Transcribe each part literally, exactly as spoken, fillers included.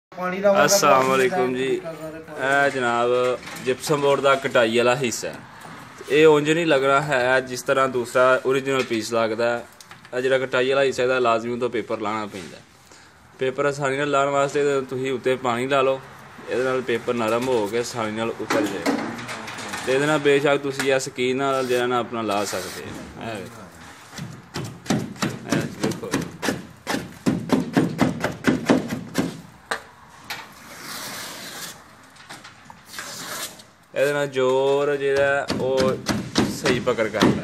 अस्सलाम वालेकुम जी। ए जनाब जिप्सम बोर्ड का कटाई वाला हिस्सा है। ये उंज नहीं लगना है जिस तरह दूसरा ओरिजिनल पीस लगता है। जो कटाई वाला हिस्सा है लाजमी तो पेपर लाना पैंदा। पेपर आसानी लाने वास्ते तुसीं उत्ते पानी ला लो, ये पेपर नरम हो के आसानी उतर जाए। तो ये बेशक तुसीं इस स्कीन नाल जो ना अपना ला सकते हैं। ये जोर जो सही पकड़ करता है।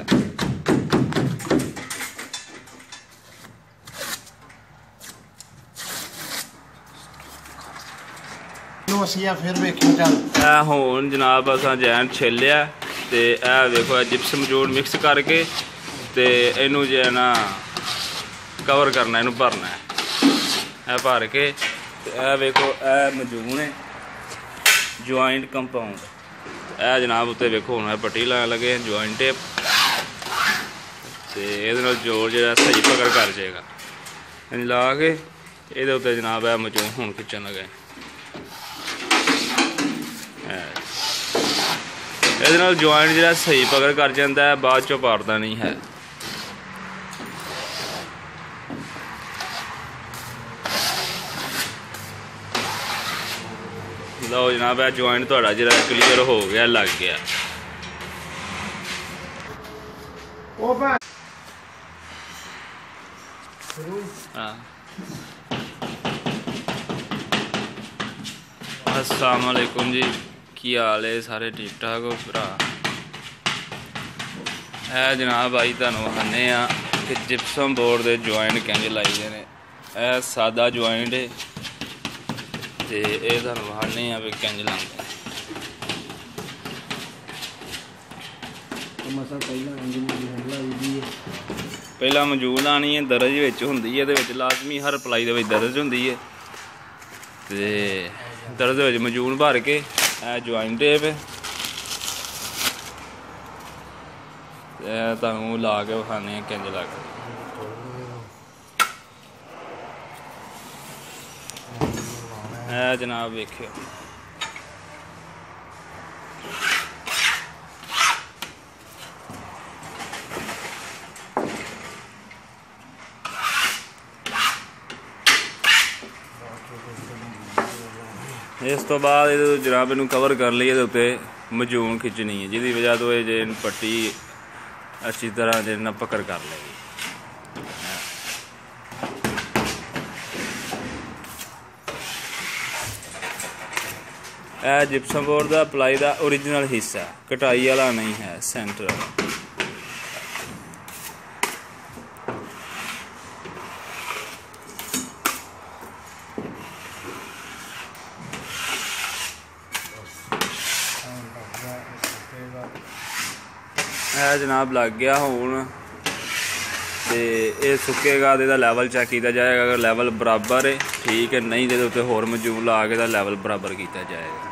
हुण जनाब असां जैन छिलिया ते ए वेखो जिप्सम जोड़ मिक्स करके ते इनू जो है ना कवर करना, इनू भरना है। ए भर के ए वेखो ए मजून है ज्वाइंट कंपाउंड। ए जनाब उत्ते वेखो हुण पट्टी लाने लगे ज्वाइंट टेप ते इहदे नाल जोड़ जो सही पकड़ कर जाएगा। ला के इहदे उत्ते जनाब ए मजून हुण खिच्चन लगे। इहदे नाल ज्वाइंट जो सही पकड़ कर जाता है, बाद चों पाड़ता नहीं है। लो जनाब है ज्वाइंट थोड़ा जो क्लीयर हो गया, लग गया। अस्सलाम वालेकुम जी, की हाल है? सारे ठीक ठाक हो भरा? है जनाब आई तुहानू विखाने कि जिप्सम बोर्ड के ज्वाइंट किंज लाइदे ने। यह सादा ज्वाइंट है ते ये तुहानू विखाने भी किंज लांदे। पहला मजूल लानी है, दरज विच हुंदी है, इहदे विच लाजमी हर पलाई दे विच दरज हुंदी है ते दरज विच मजून भर के ए ज्वाइंट टेप तुहानू ला के विखाने किंज लगदा। ए जनाब वेखियो इस तो बाद जनाब इनू कवर कर लिए उत्ते मजून खिंचनी है, जिसकी वजह तो ये पट्टी अच्छी तरह जे ना पकड़ कर लेगी। यह जिप्सम बोर्ड का पलाई का ओरिजिनल हिस्सा, कटाई वाला नहीं है, सेंटर वाला। है जनाब लग गया हुण ते ये सुकेगा तो लैवल चेक किया जाएगा। अगर लैवल बराबर है ठीक है, नहीं तो उत्ते होर मजून ला के लैवल बराबर किया जाएगा।